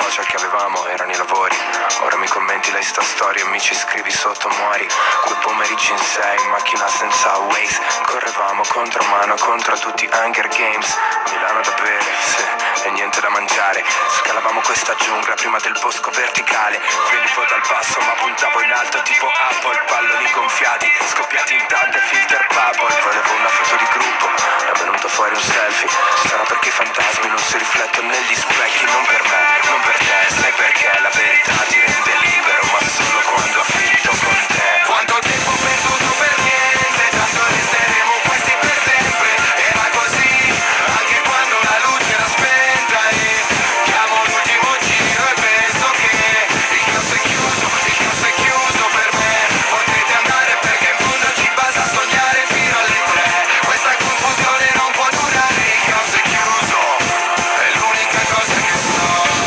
social che avevamo erano i lavori. Ora mi commenti le sta storie e mi ci scrivi sotto muori. Quei pomeriggi in sei, in macchina senza Waze, correvamo contromano contro tutti Hunger Games. Milano da bere, sì, e niente da mangiare. Scalavamo questa giungla prima del bosco verticale. Venivo dal basso ma puntavo in alto tipo Apple. Palloni gonfiati, scoppiati in tante filter bubble. Volevo una foto di gruppo, è venuto fuori un selfie. Sarà perché i fantasmi non si riflettono negli specchi. Non per me, non per te, sai perché la verità ti rende libero, ma solo quando ha finito con te. Quanto tempo perduto per niente, tanto resteremo questi per sempre. Era così, anche quando la luce era spenta. E chiamo l'ultimo giro e penso che il chiuso è chiuso per me. Potete andare perché in fondo ci basta sognare fino alle 3. Questa confusione non può durare, il caos è chiuso, è l'unica cosa che so.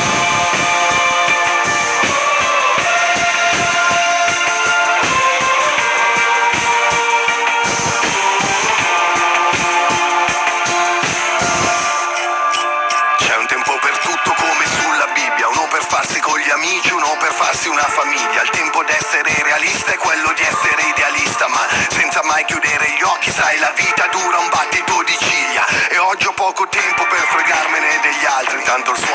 C'è un tempo per tutto come sulla Bibbia, uno per farsi con gli amici, uno per farsi una famiglia. Il tempo d'essere realista è quello di essere idealista, ma senza mai chiudere gli occhi, sai la vita dura un battito di ciglia. E oggi ho poco tempo per fregarmene degli altri, intanto il suono